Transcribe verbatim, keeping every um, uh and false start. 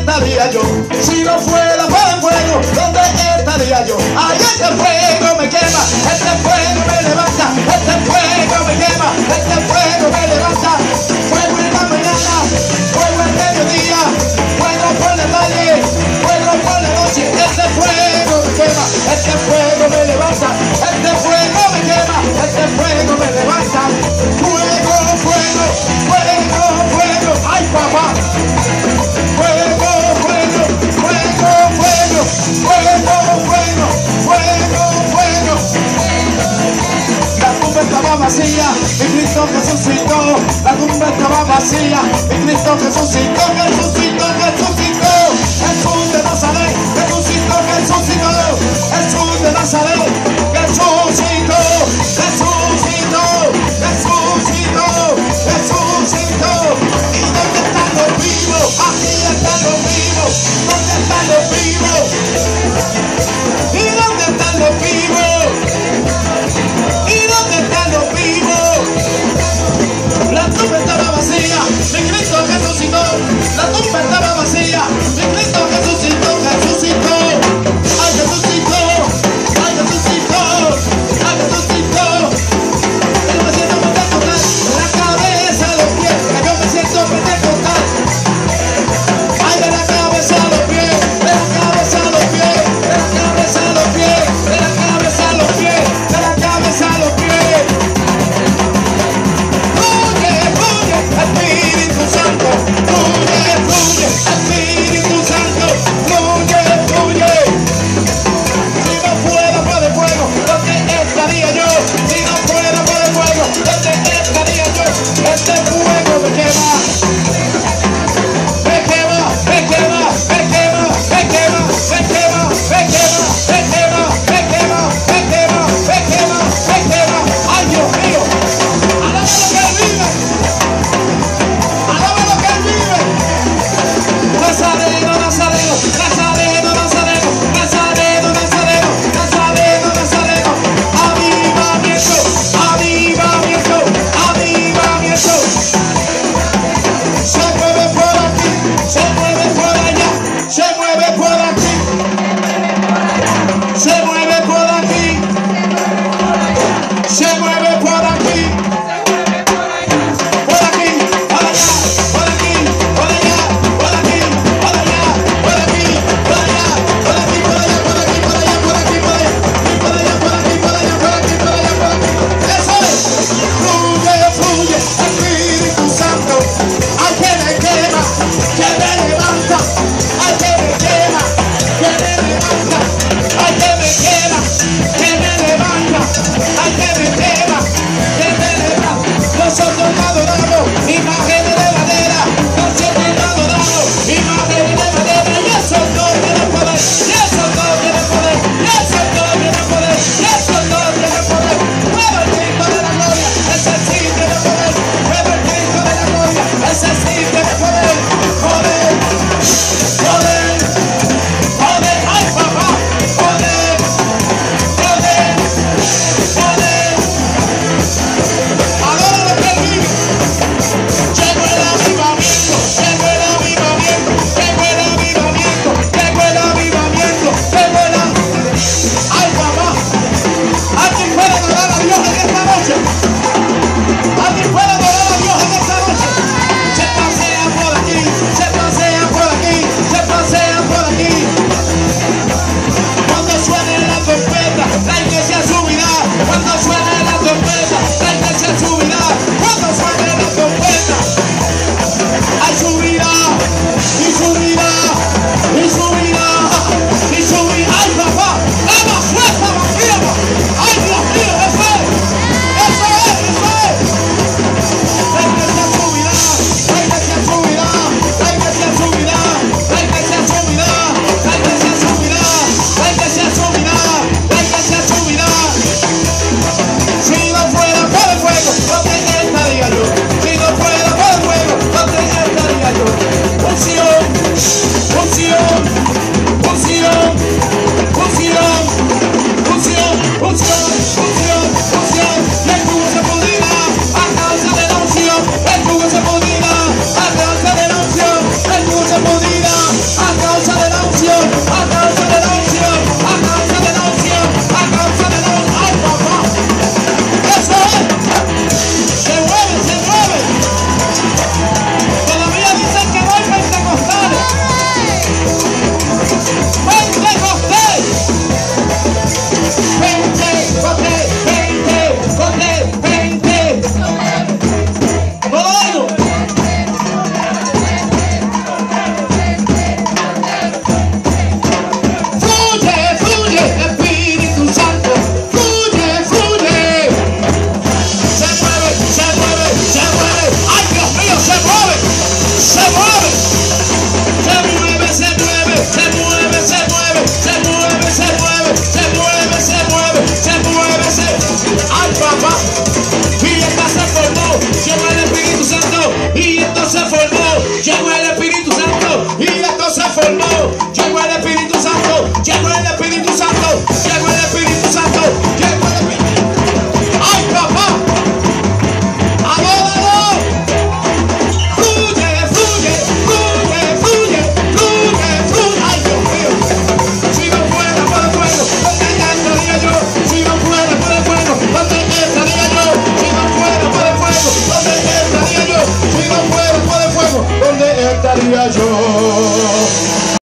estaría yo? Si no fuera por el fuego, ¿dónde estaría yo? Ay, este fuego me quema, este fuego me levanta, este fuego me quema, este fuego me levanta. Fuego en la mañana, fuego en mediodía, fuego por la tarde, fuego por la noche. Este fuego me quema, este fuego me levanta, este fuego me quema, este fuego me levanta. Fuego, fuego, fuego, fuego. Ay, papá. Fuego, fuego, fuego, fuego, fuego, fuego, fuego, fuego. La tumba estaba vacía y Cristo resucitó. La tumba estaba vacía y Cristo resucitó. Resucitó, resucitó. Jesús de Nazaret, resucitó, resucitó. Jesús de Nazaret, resucitó, resucitó, resucitó, resucitó. ¿Y dónde están los vivos? Aquí están los vivos. ¿Dónde están los vivos? ¿Y dónde están los vivos? ¿Y dónde están los vivos? La tumba estaba vacía, mi Cristo resucitó. La tumba